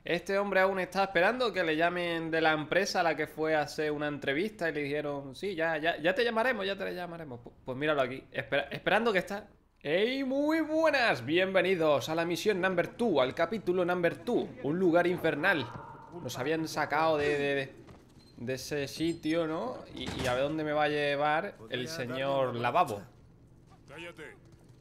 Este hombre aún está esperando que le llamen de la empresa a la que fue a hacer una entrevista y le dijeron, sí, ya te llamaremos, ya te llamaremos. Pues míralo aquí, esperando que está. ¡Hey, muy buenas! Bienvenidos a la misión number 2, al capítulo number 2, un lugar infernal. Nos habían sacado de ese sitio, ¿no? Y a ver dónde me va a llevar el señor Lavabo. Cállate.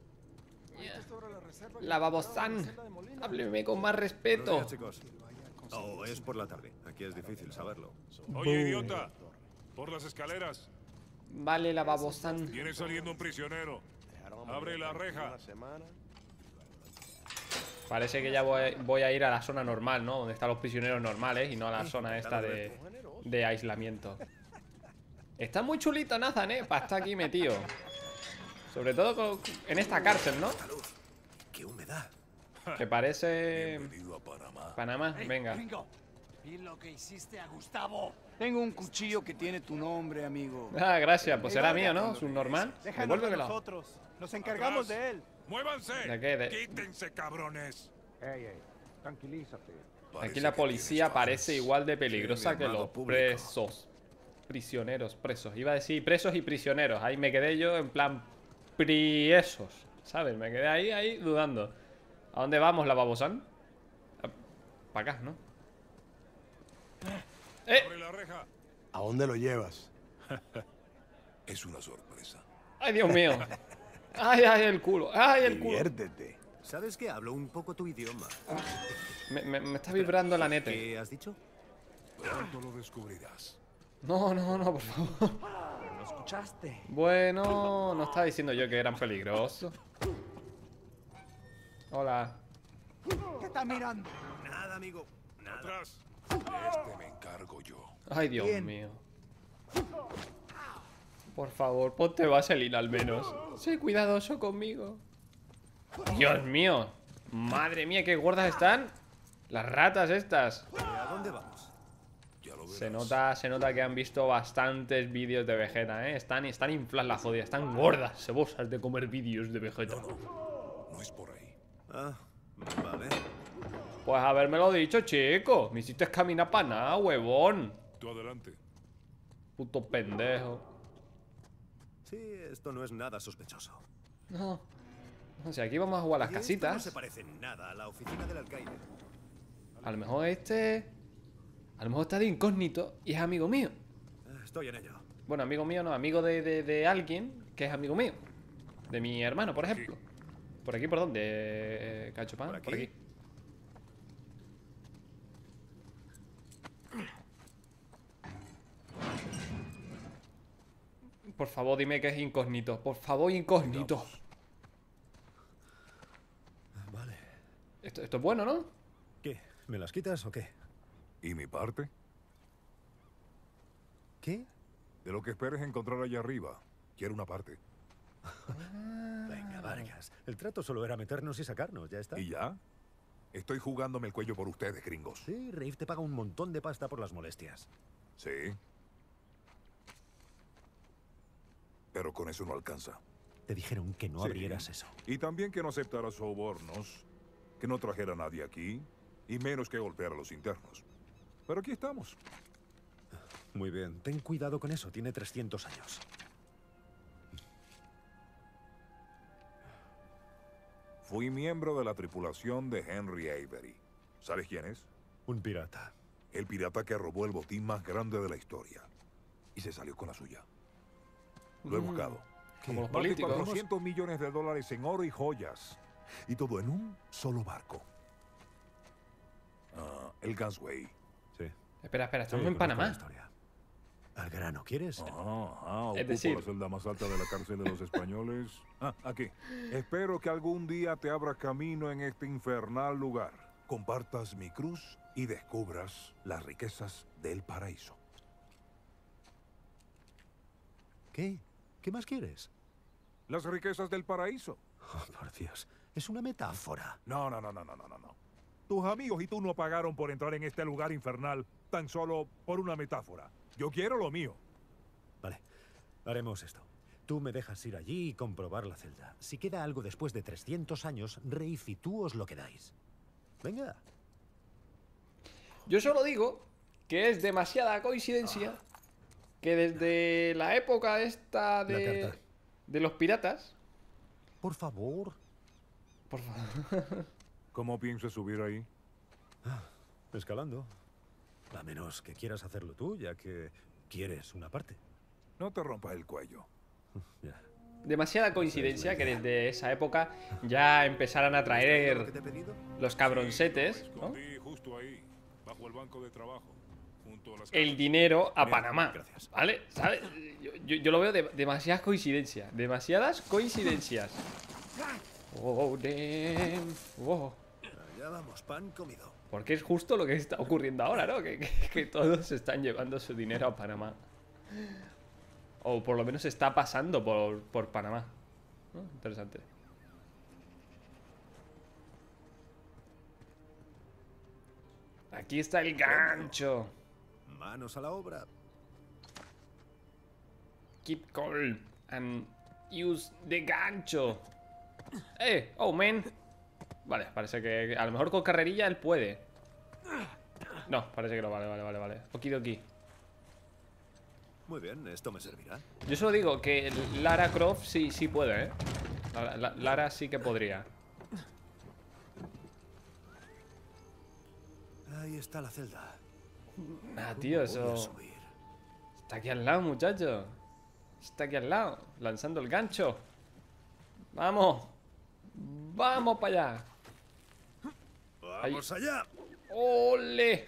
Lavabo-san, hábleme con más Buenos respeto. días, chicos. Oh, es por la tarde. Aquí es difícil saberlo. Oye, idiota. Por las escaleras. Vale, Lavabo-san. Viene saliendo un prisionero. Abre la reja. Parece que ya voy a ir a la zona normal, ¿no? Donde están los prisioneros normales y no a la zona esta de aislamiento. Está muy chulito Nathan, para estar aquí metido. Sobre todo en esta cárcel, ¿no? ¡Qué humedad! Que parece... Bienvenido a Panamá. Panamá, venga. Gringo, vi lo que hiciste a Gustavo. Tengo un cuchillo que tiene tu nombre, amigo. Ah, gracias, pues será mío, ¿no? Subnormal. Déjanos a Devuélvemelo. nosotros. Nos encargamos Atrás. de él. ¡Muévanse! ¿De qué? ¡Quítense, cabrones! Ey, tranquilízate. Aquí Parece la que policía tienes parece fans. igual de peligrosa Sí, mi que amado los público. presos. Prisioneros, presos. Iba a decir presos y prisioneros. Ahí me quedé yo en plan priesos. ¿Sabes? Me quedé ahí dudando. ¿A dónde vamos, Lavabo-san? Para acá, ¿no? Abre la reja. ¿A dónde lo llevas? Es una sorpresa. ¡Ay, Dios mío! ¡Ay, el culo! ¡Ay, el culo! Diviértete. ¿Sabes que hablo un poco tu idioma? Me está vibrando la neta. ¿Qué has dicho? Pronto lo descubrirás. No, por favor. ¿Lo escuchaste? Bueno, no estaba diciendo yo que eran peligrosos. Hola. ¿Qué estás mirando? Nada, amigo. Nada. Atrás. De este me encargo yo. Ay, Dios Bien. mío. Por favor, ponte vaselina al menos. Sé cuidadoso conmigo. Dios mío. Madre mía, qué gordas están las ratas estas. ¿A dónde vamos? Ya lo verás. Se nota que han visto bastantes vídeos de Vegeta, ¿eh? Están infladas las jodidas. Están gordas, cebosas de comer vídeos de Vegeta. No es por ahí. Ah, vale. Pues habérmelo dicho, chico. Me hiciste caminar para nada, huevón. Tú adelante. Puto pendejo. Sí, esto no es nada sospechoso. No. O sea, aquí vamos a jugar a las Y esto no casitas. se parece en nada a la oficina del alcaide. A lo mejor este... A lo mejor está de incógnito y es amigo mío. Estoy en ello. Bueno, amigo mío no, amigo de alguien que es amigo mío. De mi hermano, por ejemplo. ¿Por aquí por dónde, Cachopán? ¿Por aquí? Por aquí. Por favor, dime que es incógnito. Por favor, incógnito. Sigamos. Vale. Esto es bueno, ¿no? ¿Qué? ¿Me las quitas o qué? ¿Y mi parte? ¿Qué? De lo que esperes encontrar allá arriba. Quiero una parte. Venga, Vargas. El trato solo era meternos y sacarnos, ya está. ¿Y ya? Estoy jugándome el cuello por ustedes, gringos. Sí, Rafe te paga un montón de pasta por las molestias. Sí. Pero con eso no alcanza. Te dijeron que no Sí. abrieras eso. Y también que no aceptara sobornos, que no trajera a nadie aquí, y menos que golpear a los internos. Pero aquí estamos. Muy bien, ten cuidado con eso, tiene 300 años. Fui miembro de la tripulación de Henry Avery. ¿Sabes quién es? Un pirata. El pirata que robó el botín más grande de la historia. Y se salió con la suya. Lo he buscado. Como los Más de políticos. 400 millones de dólares en oro y joyas. Y todo en un solo barco. El Gunsway. Sí. Espera, estamos Sí, en conozco Panamá. la historia. Al grano, ¿quieres? Es decir- la celda más alta de la cárcel de los españoles. Aquí. Espero que algún día te abra camino en este infernal lugar. Compartas mi cruz y descubras las riquezas del paraíso. ¿Qué? ¿Qué más quieres? Las riquezas del paraíso. Oh, por Dios, es una metáfora. No. Tus amigos y tú no pagaron por entrar en este lugar infernal tan solo por una metáfora. Yo quiero lo mío. Vale, haremos esto. Tú me dejas ir allí y comprobar la celda. Si queda algo después de 300 años, Rafe y tú os lo quedáis. Venga. Yo solo digo que es demasiada coincidencia que desde la época esta La carta. de los piratas... Por favor. Por favor. ¿Cómo piensas subir ahí? Escalando. A menos que quieras hacerlo tú, ya que quieres una parte. No te rompas el cuello. Ya. Demasiada coincidencia que desde esa época ya empezaran a ¿Lo que traer te he pedido? los cabroncetes, Lo ¿no? escondí justo ahí, bajo el banco de trabajo, junto a las El dinero a Bien, Panamá. gracias. ¿Vale? ¿Sabes? Yo lo veo demasiadas coincidencias. Demasiadas coincidencias. Oh, damn. Oh. Ya vamos, pan comido. Porque es justo lo que está ocurriendo ahora, ¿no? Que todos están llevando su dinero a Panamá. O por lo menos está pasando por Panamá. ¿No? Interesante. Aquí está el gancho. Manos a la obra. Keep cold and use the gancho. Oh man. Vale, parece que a lo mejor con carrerilla él puede. No, parece que no, vale. Okidoki. Muy bien, esto me servirá. Yo solo digo que Lara Croft sí puede, ¿eh? Lara sí que podría. Ahí está la celda. Ah, tío, Voy a eso... subir. Está aquí al lado, muchacho. Está aquí al lado, lanzando el gancho. ¡Vamos! ¡Vamos para allá! ¡Vamos allá! ¡Ole!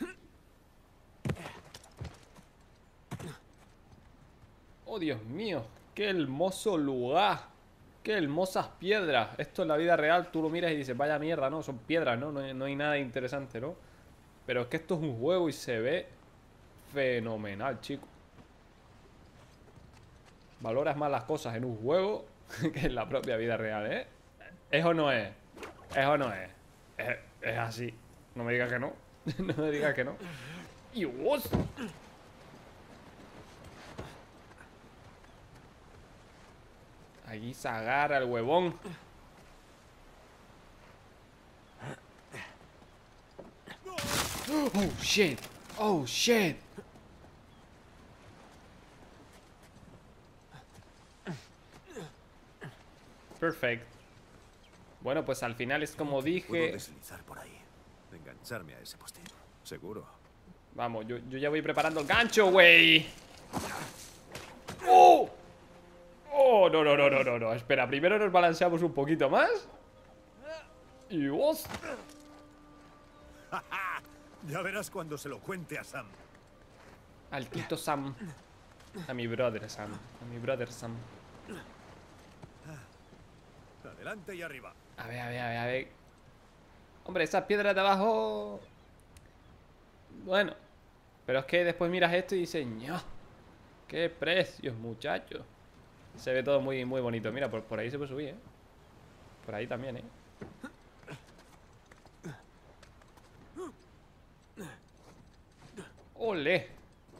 ¡Oh, Dios mío! ¡Qué hermoso lugar! ¡Qué hermosas piedras! Esto en la vida real tú lo miras y dices, vaya mierda, ¿no? Son piedras, ¿no? No hay nada interesante, ¿no? Pero es que esto es un juego y se ve fenomenal, chico. Valoras más las cosas en un juego que en la propia vida real, ¿eh? ¿Es o no es? ¿Es o no es? Es así. No me digas que no. No me digas que no. ¡Dios! Allí se agarra el huevón. Oh, shit. Oh, shit. Perfecto. Bueno, pues al final es como Puedo dije. deslizar por ahí. Engancharme a ese postín. Seguro. Vamos, yo ya voy preparando el gancho, güey. ¡Oh! ¡Oh! No. Espera, primero nos balanceamos un poquito más. Y vos. Ya verás cuando se lo cuente a Sam. Al Tito Sam. A mi brother Sam. A mi brother Sam. Adelante y arriba. A ver. Hombre, esas piedras de abajo. Bueno. Pero es que después miras esto y dices, ¡ño! ¡Qué precios, muchachos! Se ve todo muy bonito. Mira, por ahí se puede subir, ¿eh? Por ahí también, ¿eh? ¡Ole!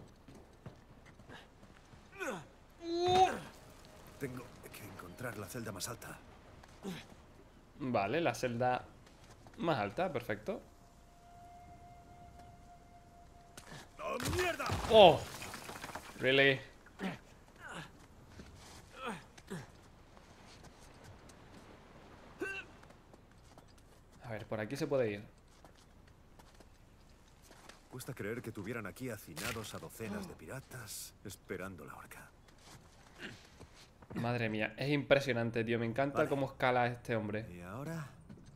Tengo que encontrar la celda más alta. Vale, la celda más alta, perfecto. ¡Oh, mierda! ¡Oh! Really. A ver, por aquí se puede ir. Cuesta creer que tuvieran aquí hacinados a docenas de piratas esperando la horca. Madre mía, es impresionante, tío. Me encanta Vale. cómo escala este hombre. ¿Y ahora?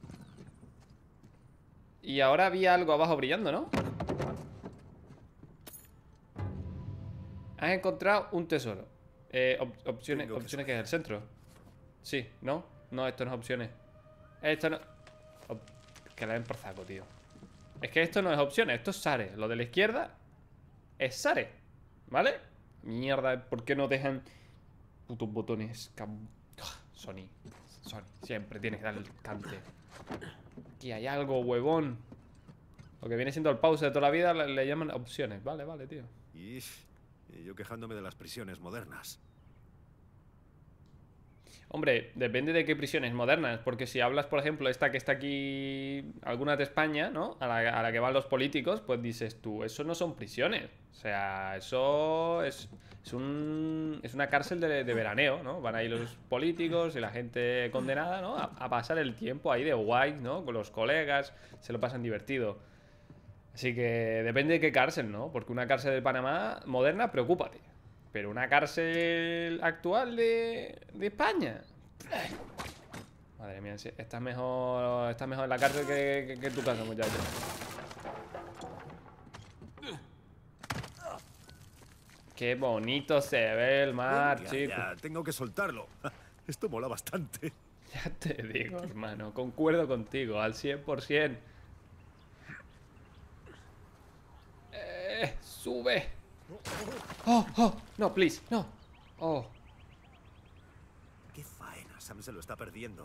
Y ahora había algo abajo brillando, ¿no? Has encontrado un tesoro. Opciones, Tengo que opciones que es el centro. Sí, ¿no? No, esto no es opciones. Esto no... Que la den por saco, tío. Es que esto no es opciones, esto es Sare. Lo de la izquierda es Sare, ¿vale? Mierda, ¿por qué no dejan putos botones? Sony, siempre tienes que dar el cante. Aquí hay algo, huevón. Lo que viene siendo el pause de toda la vida le llaman opciones. Vale, tío. Y yo quejándome de las prisiones modernas. Hombre, depende de qué prisiones modernas, porque si hablas, por ejemplo, esta que está aquí, algunas de España, ¿no? A la que van los políticos, pues dices tú, eso no son prisiones. O sea, eso es una cárcel de veraneo, ¿no? Van ahí los políticos y la gente condenada, ¿no? A pasar el tiempo ahí de guay, ¿no? Con los colegas, se lo pasan divertido. Así que depende de qué cárcel, ¿no? Porque una cárcel de Panamá moderna, preocúpate. Pero una cárcel actual de España. Madre mía, estás mejor en la cárcel que en tu casa, muchacho. Qué bonito se ve el mar, chico. Ya, tengo que soltarlo. Esto mola bastante. Ya te digo, hermano, concuerdo contigo al 100%. Sube. Oh, oh, no, please, no. Oh. Qué faena, Sam se lo está perdiendo.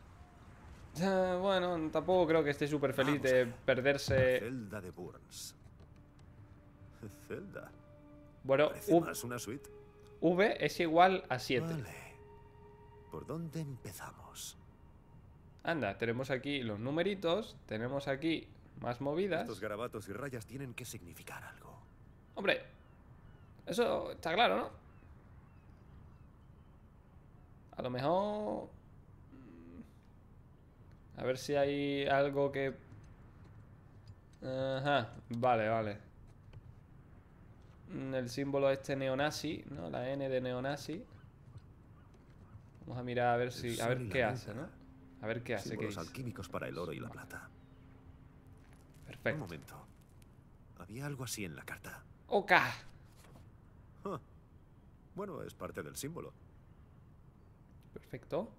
Bueno, tampoco creo que esté súper feliz de perderse. Celda de Burns. Celda. Bueno, Parece más una suite. V es igual a 7. Vale. ¿Por dónde empezamos? Anda, tenemos aquí los numeritos. Tenemos aquí más movidas. Estos garabatos y rayas tienen que significar algo. Hombre, eso está claro, ¿no? A lo mejor... A ver si hay algo que... Ajá, vale. El símbolo este neonazi, ¿no? La N de neonazi. Vamos a mirar a ver si... A ver qué hace, ¿no? A ver qué hace, qué Símbolos dice. alquímicos para el oro y la plata. Un Perfecto. momento. Había algo así en la carta. Ok. Ah. Bueno, es parte del símbolo. Perfecto.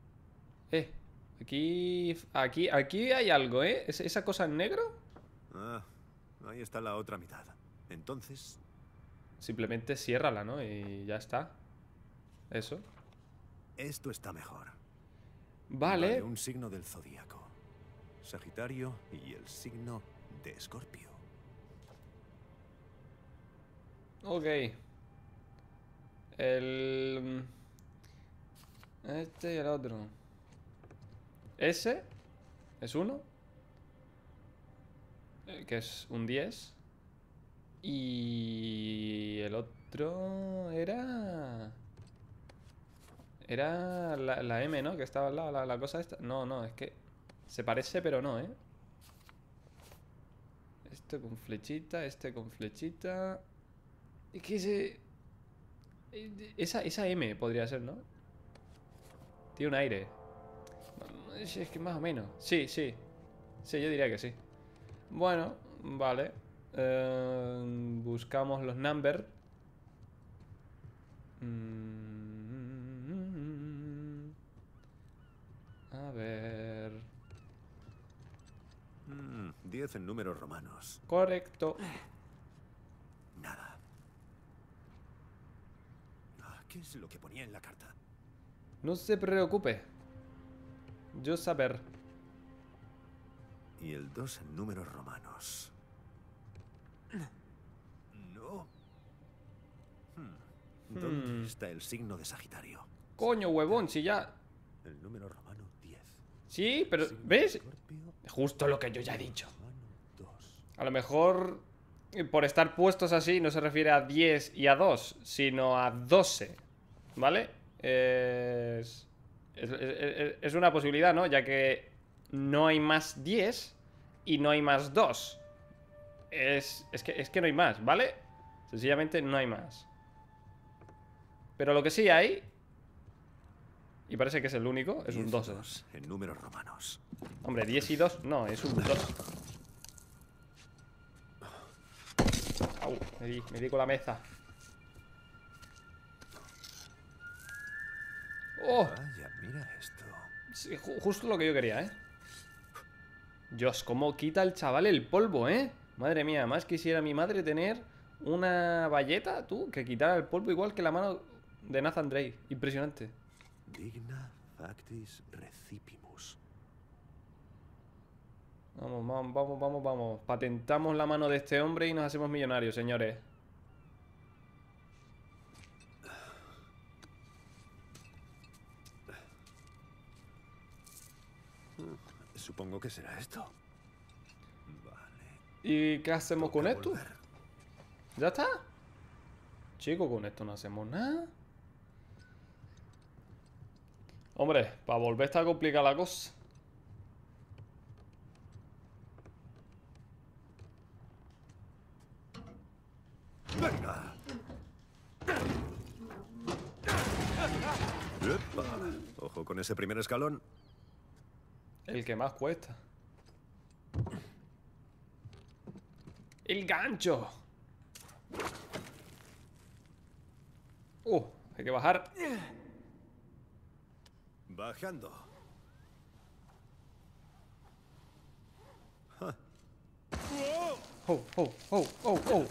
Aquí hay algo, ¿eh? ¿Esa cosa en negro? Ah, ahí está la otra mitad. Entonces, Simplemente ciérrala, ¿no? Y ya está. Eso. esto está mejor. Vale. Un signo del zodíaco. Sagitario y el signo de Escorpio. Ok. Este y el otro. Ese es 1. Que es un 10. Y el otro era... Era la M, ¿no? Que estaba al lado, la cosa esta. No, es que se parece, pero no, ¿eh? Este con flechita, este con flechita. Es que esa M podría ser, ¿no? Tiene un aire. Es que más o menos. Sí, yo diría que sí. Bueno, vale. Buscamos los number. A ver. 10 en números romanos. Correcto. Nada. ¿Qué es lo que ponía en la carta? No se preocupe. Yo saber. Y el 2 en números romanos. No. ¿Dónde está el signo de Sagitario? Coño, huevón, si ya... El número romano 10. Sí, pero... Signo de ¿Ves? Escorpio, Justo lo que yo ya he dicho. romano 2. A lo mejor... Por estar puestos así no se refiere a 10 y a 2, sino a 12. ¿Vale? Es una posibilidad, ¿no? Ya que no hay más 10 y no hay más 2. Es que no hay más, ¿vale? Sencillamente no hay más. Pero lo que sí hay, y parece que es el único, es un 2. 2 en números romanos. Hombre, 10 y 2, no, es un 2. Au, me di con la mesa. ¡Oh! Vaya, mira esto. Sí, justo lo que yo quería, ¿eh? Dios, cómo quita el chaval el polvo, ¿eh? Madre mía, más quisiera mi madre tener una bayeta, tú, que quitara el polvo igual que la mano de Nathan Drake. Impresionante. Digna factis recipimus. Vamos. Patentamos la mano de este hombre y nos hacemos millonarios, señores. Supongo que será esto. Vale. ¿Y qué hacemos con Toca esto? volver. ¿Ya está? Chico, con esto no hacemos nada. Hombre, para volver está complicada la cosa. ¡Venga! ¡Epa! Ojo con ese primer escalón. El que más cuesta. El gancho. Hay que bajar. Bajando. Oh, oh, oh, oh, oh.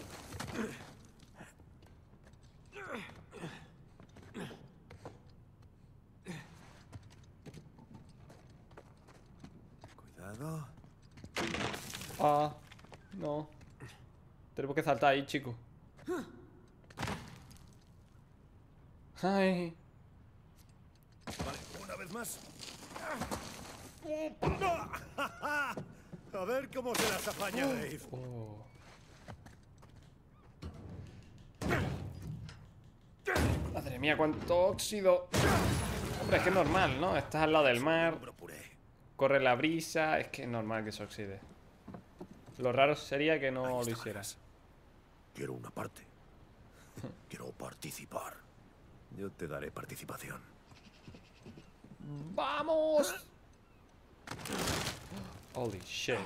Cuidado. Ah, no. Tenemos que saltar ahí, chicos. Ay. Vale, una vez más. A ver cómo se las apaña Dave. Oh. Madre mía, cuánto óxido. Hombre, es que es normal, ¿no? Estás al lado del mar, Hombro puré. corre la brisa, es que es normal que se oxide. Lo raro sería que Ahí no lo está, hicieras. Quiero una parte. Quiero participar. Yo te daré participación. ¡Vamos! Holy shit.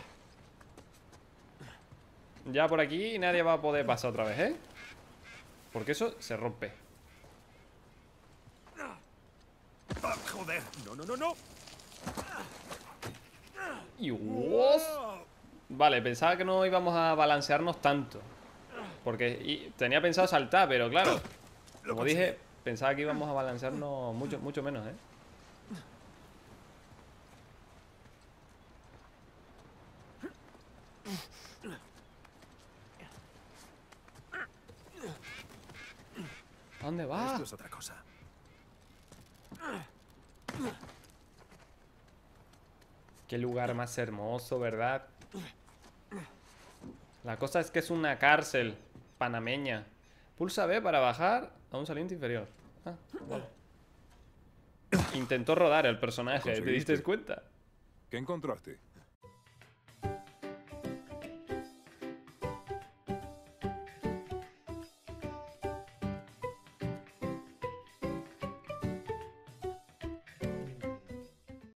Ya por aquí nadie va a poder pasar otra vez, ¿eh? Porque eso se rompe. ¡Ah, joder! ¡No, no, no, no! Y ¡uos! Vale, pensaba que no íbamos a balancearnos tanto. Porque tenía pensado saltar, pero claro, como dije, pensaba que íbamos a balancearnos mucho menos, ¿eh? ¿A dónde va? Esto es otra cosa. Qué lugar más hermoso, ¿verdad? La cosa es que es una cárcel panameña. Pulsa B para bajar a un saliente inferior. Ah, vale. Intentó rodar el personaje, ¿te diste conseguiste? cuenta? ¿Qué encontraste?